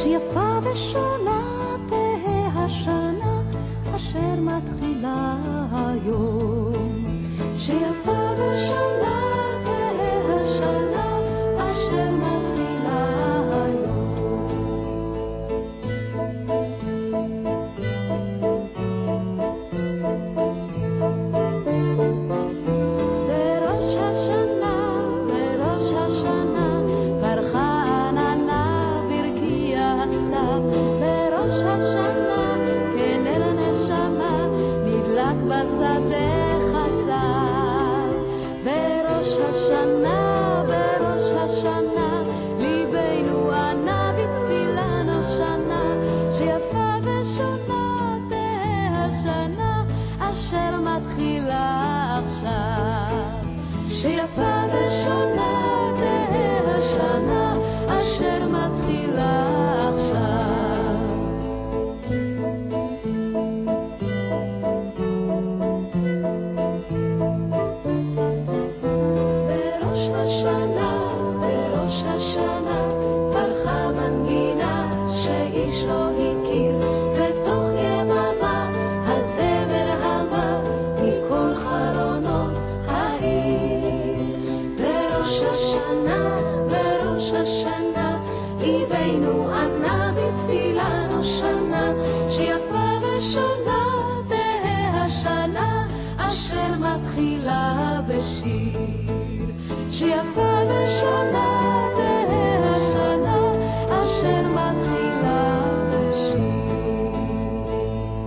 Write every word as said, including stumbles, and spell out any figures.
שיפה ושונה תהא השנה אשר מתחילה היום. שיפה ושונה תהא השנה אשר מתחילה היום. בראש השנה, בראש השנה, פרחה עננה ברקיע הסתיו. בראש השנה, כנר הנשמה, נדלק בשדה חצר. בראש השנה, בראש השנה, ליבנו ענה בתפילה נושנה. שיפה ושונה תהא השנה אשר מתחילה עכשיו. שיפה ושונה תהא השנה אשר מתחילה עכשיו. בראש השנה, בראש השנה, פרחה מנגינה שאיש לא הכיר. בתוך יממה הזמר המה מכל חלונות העיר. בראש השנה, בראש השנה, ליבנו ענה בתפילה נושנה. שיפה ושונה תהא השנה אשר מתחילה בשיר. שיפה ושונה